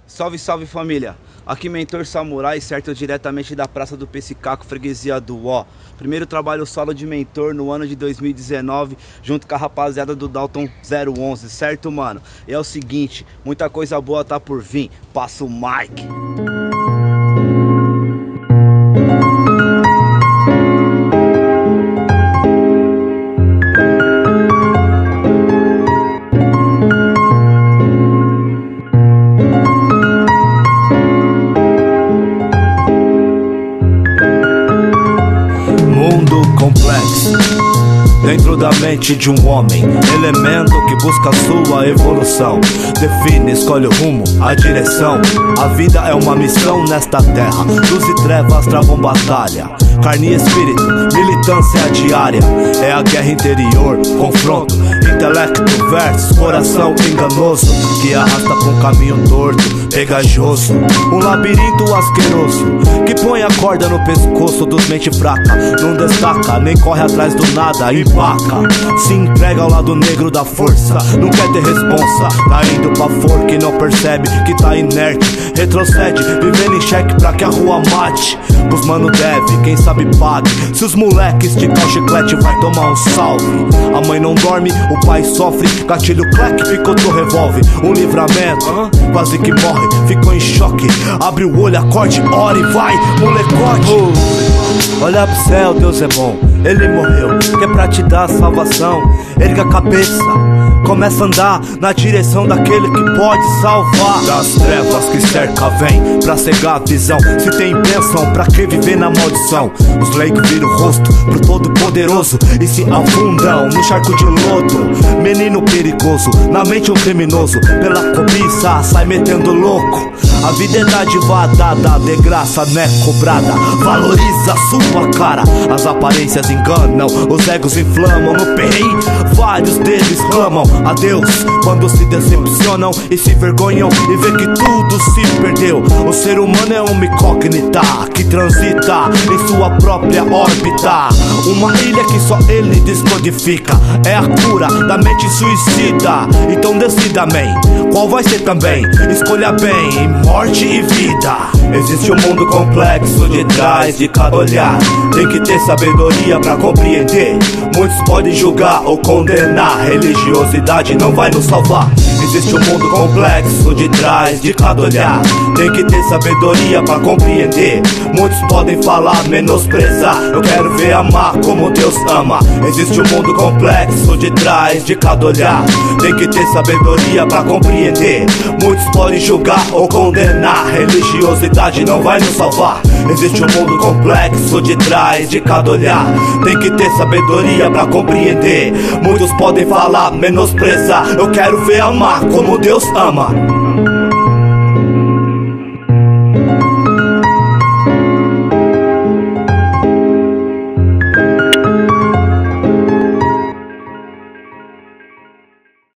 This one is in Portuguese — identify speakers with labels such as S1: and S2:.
S1: Salve, salve família, aqui Mentor Samurai, certo, diretamente da Praça do Pessicaco, freguesia do Ó. Primeiro trabalho solo de Mentor no ano de 2019, junto com a rapaziada do Dalton 011, certo mano? E é o seguinte, muita coisa boa tá por vir, passa o Mike.
S2: Complexo dentro da mente de um homem, elemento que busca sua evolução. Define, escolhe o rumo, a direção. A vida é uma missão nesta terra. Luz e trevas travam batalha, carne e espírito, militância diária. É a guerra interior, confronto, intelecto versus coração enganoso, que arrasta pra um caminho torto, pegajoso. Um labirinto asqueroso, que põe a corda no pescoço dos mente fraca. Não destaca, nem corre atrás do nada, empaca. Se entrega ao lado negro da força, não quer ter responsa. Tá indo pra forca e não percebe que tá inerte. Retrocede, vivendo em cheque pra que a rua mate. Os mano deve, quem sabe pague. Se os moleques esticar o chiclete vai tomar um salve. A mãe não dorme, o pai sofre. Gatilho clec, picotou revólver. Um livramento, quase que morre, ficou em choque. Abre o olho, acorde, ora e vai, molecote. Olha pro céu, Deus é bom, Ele morreu, que é pra te dar salvação. Erga a cabeça, começa a andar na direção daquele que pode salvar. Das trevas que cerca vem pra cegar a visão. Se tem bênção, pra que viver na maldição? Os leigos viram o rosto pro todo poderoso e se afundam no charco de lodo. Menino perigoso, na mente um criminoso. Pela cobiça sai metendo louco. A vida é dádiva dada, de graça não é cobrada. Valoriza a sua cara, as aparências enganam, os egos inflamam. No perrengue, vários deles clamam a Deus quando se decepcionam e se vergonham e vê que tudo se perdeu. O ser humano é uma incógnita que transita em sua própria órbita. Uma ilha que só ele descodifica. É a cura da mente suicida. Então decida, man, qual vai ser também? Escolha bem, morte e vida. Existe um mundo complexo de trás de cada olhar. Tem que ter sabedoria pra compreender. Muitos podem julgar ou condenar. Religiosidade não vai nos salvar. Existe um mundo complexo de trás de cada olhar. Tem que ter sabedoria pra compreender. Muitos podem falar, menosprezar. Eu quero ver amar como Deus ama. Existe um mundo complexo de trás de cada olhar. Tem que ter sabedoria pra compreender. Muitos podem julgar ou condenar. Religiosidade não vai nos salvar. Existe um mundo complexo de trás de cada olhar. Tem que ter sabedoria pra compreender. Muitos podem falar, menosprezar. Eu quero ver amar como Deus ama.